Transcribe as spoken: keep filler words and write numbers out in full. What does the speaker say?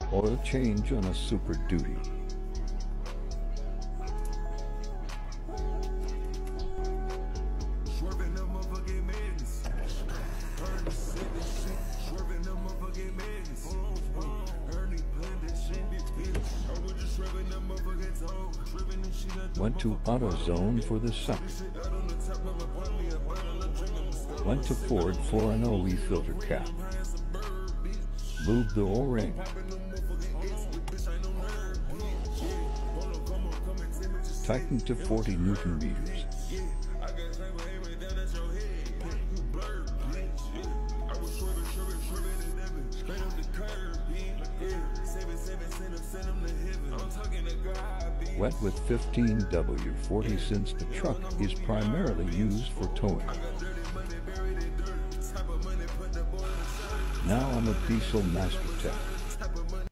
Oil change on a Super Duty. Went to AutoZone for the suck. Went to Ford for an O E filter cap. Lube the O-ring. Tightened to forty newton meters. Wet with fifteen W forty since the truck is primarily used for towing. Now I'm a diesel master tech.